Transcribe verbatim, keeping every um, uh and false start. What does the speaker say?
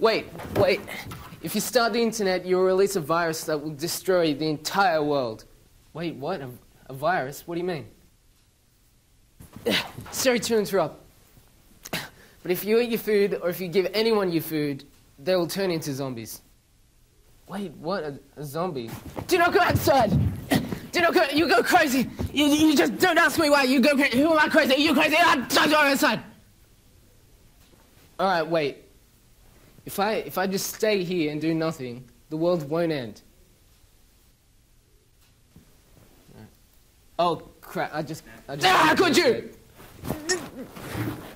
Wait, wait. If you start the internet, you'll release a virus that will destroy the entire world. Wait, what? A, a virus? What do you mean? Sorry to interrupt. But if you eat your food, or if you give anyone your food, they will turn into zombies. Wait, what? A, a zombie? Do not go outside! Do not go, you go crazy! You, you just don't ask me why, you go crazy. Who am I crazy? You crazy? Ah, don't go outside! Alright, wait. If I, if I just stay here and do nothing, the world won't end. Oh, crap, I just... I just... Ah, could you?